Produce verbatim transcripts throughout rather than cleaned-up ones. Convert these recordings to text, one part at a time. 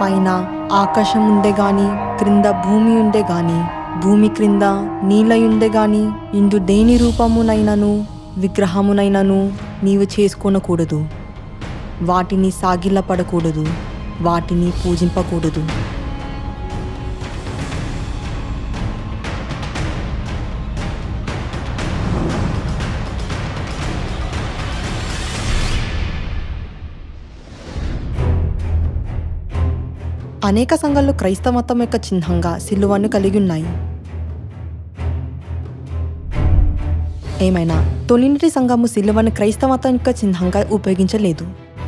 పైన ఆకాశం ఉండే గాని క్రింద భూమి ఉండే గాని భూమి క్రింద నీళ్ళయుండే గాని ఇందు దేని రూపమునైనను విగ్రహమునైనను నీవు చేసుకొనకూడదు. వాటిని సాగిలపడకూడదు, వాటిని పూజింపకూడదు. అనేక సంఘాలు క్రైస్తవ మతం యొక్క చిహ్నంగా సిలువను కలిగి ఉన్నాయి. ఏమైనా తొలినాటి సంఘము సిలువను క్రైస్తవ మతం యొక్క చిహ్నంగా ఉపయోగించలేదు.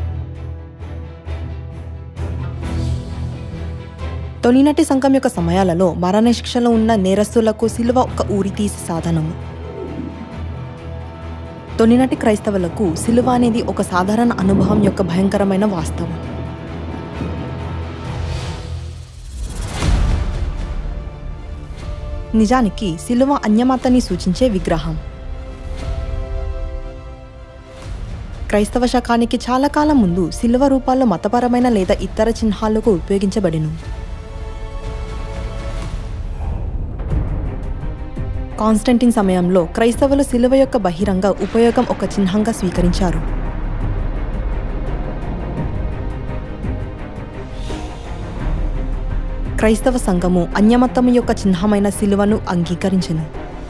తొలినాటి సంఘం యొక్క సమయాలలో మరణశిక్షలో ఉన్న నేరస్తులకు సిలువ ఒక ఊరితీసి సాధనము. తొలినాటి క్రైస్తవులకు సిలువ అనేది ఒక సాధారణ అనుభవం యొక్క భయంకరమైన వాస్తవం. నిజానికి సిలువ అన్యమతాన్ని సూచించే విగ్రహం. క్రైస్తవ శకానికి చాలా కాలం ముందు సిలువ రూపాల్లో మతపరమైన లేదా ఇతర చిహ్నాలకు ఉపయోగించబడెను. కాన్స్టంటిన్ సమయంలో క్రైస్తవులు సిలువ యొక్క బహిరంగ ఉపయోగం ఒక చిహ్నంగా స్వీకరించారు. క్రైస్తవ సంఘము అన్యమతము యొక్క చిహ్నమైన సిలువను అంగీకరించెను.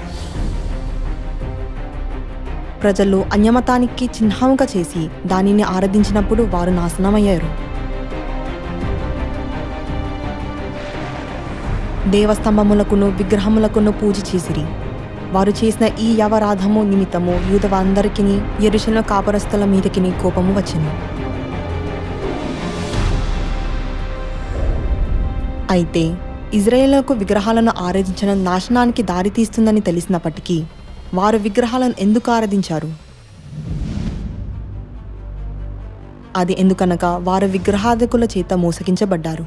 ప్రజలు అన్యమతానికి చిహ్నంగా చేసి దానిని ఆరాధించినప్పుడు వారు నాశనమయ్యారు. దేవస్తంభములకును విగ్రహములకును పూజ చేసిరి. వారు చేసిన ఈ యవరాధము నిమిత్తము యూదులందరికీ యెరూషలేము కాపురస్తుల మీదకి కోపము వచ్చింది. అయితే ఇజ్రాయేలుకు విగ్రహాలను ఆరాధించడం నాశనానికి దారితీస్తుందని తెలిసినప్పటికీ వారు విగ్రహాలను ఎందుకు ఆరాధించారు? అది ఎందుకనగా వారు విగ్రహాధికుల చేత మోసగించబడ్డారు.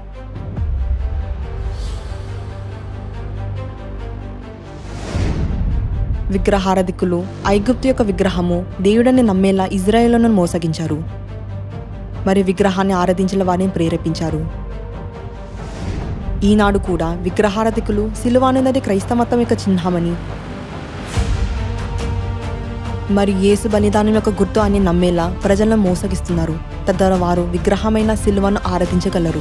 విగ్రహారాధికులు ఐగుప్తు యొక్క విగ్రహము దేవుడని నమ్మేలా ఇజ్రాయేలును మోసగించారు. మరి విగ్రహాన్ని ఆరాధించిన వారిని ప్రేరేపించారు. ఈనాడు కూడా విగ్రహారాధికులు సిలువ అనేది క్రైస్తవ మతం యొక్క చిహ్నమని మరి యేసు బలిదానం యొక్క గుర్తు అని నమ్మేలా ప్రజలను మోసగిస్తున్నారు. తద్వారా వారు విగ్రహమైన సిలువను ఆరాధించగలరు.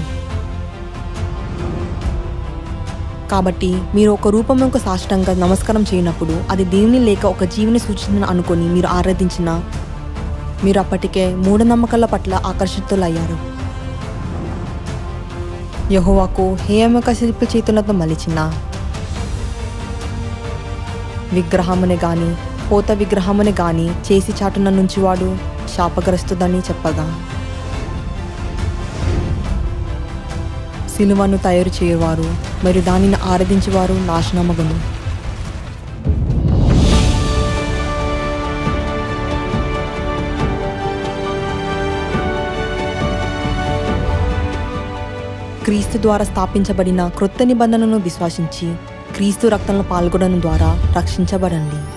కాబట్టి మీరు ఒక రూపం యొక్క సాష్టంగా నమస్కారం చేయనప్పుడు అది దేవుని లేక ఒక జీవిని సూచించిన అనుకొని మీరు ఆరాధించిన మీరు అప్పటికే మూఢనమ్మకాల పట్ల ఆకర్షితులయ్యారు. యెహోవాకు హేయముక శిల్ప చేతులతో మలిచిన విగ్రహముని గాని పోత విగ్రహముని గాని చేసి చాటున నుంచి వాడు శాపగ్రస్తుదని చెప్పగా సిలువను తయారు చేయవారు మరియు దానిని ఆరాధించేవారు నాశనమగును. క్రీస్తు ద్వారా స్థాపించబడిన క్రొత్త నిబంధనను విశ్వసించి క్రీస్తు రక్తంలో పాల్గొనడం ద్వారా రక్షించబడండి.